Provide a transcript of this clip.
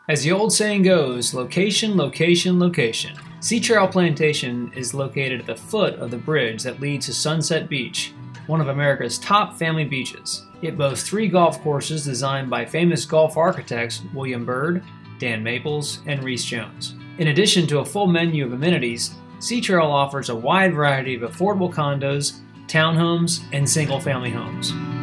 As the old saying goes, location, location, location. Trail Plantation is located at the foot of the bridge that leads to Sunset Beach, one of America's top family beaches. It boasts 3 golf courses designed by famous golf architects William Byrd, Dan Maples, and Rees Jones. In addition to a full menu of amenities, Trail offers a wide variety of affordable condos, townhomes, and single-family homes.